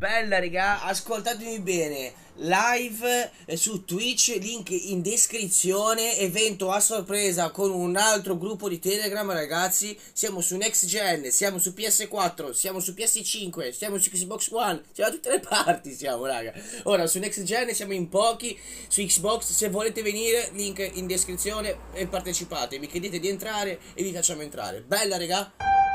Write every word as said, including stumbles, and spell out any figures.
bella raga, ascoltatemi bene. Live eh, su Twitch, link in descrizione. Evento a sorpresa con un altro gruppo di Telegram, ragazzi. Siamo su Next Gen, siamo su P S quattro, siamo su P S cinque, siamo su Xbox One, siamo da tutte le parti, siamo raga. Ora su Next Gen siamo in pochi, su Xbox se volete venire, link in descrizione e partecipate. Mi chiedete di entrare e vi facciamo entrare. Bella raga.